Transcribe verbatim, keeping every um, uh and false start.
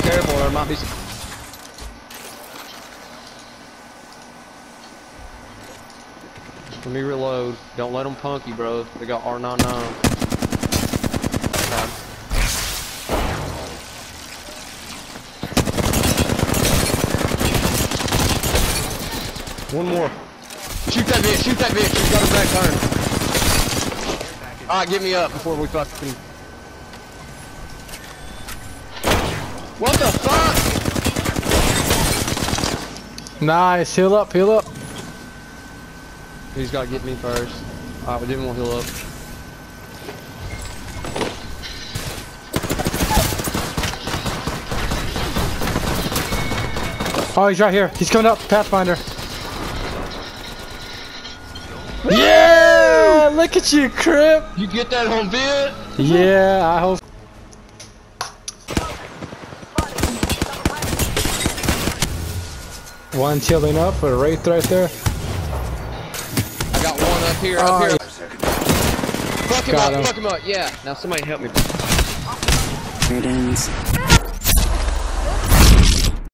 careful, there might be some. Let me reload. Don't let them punk you, bro. They got R ninety-nine. Okay. One more. Shoot that bitch, shoot that bitch. She's got her back turned. Alright, get me up before we fucking... What the fuck? Nice, heal up, heal up. He's gotta get me first. Alright, we didn't want to heal up. Oh, he's right here. He's coming up, Pathfinder. Yeah! Look at you, Crip! You get that on vid? Yeah, I hope. One healing up, a wraith right there. I got one up here, oh, up here. Yeah. Fuck him Got up, him. fuck him up, yeah. Now somebody help me. It ends.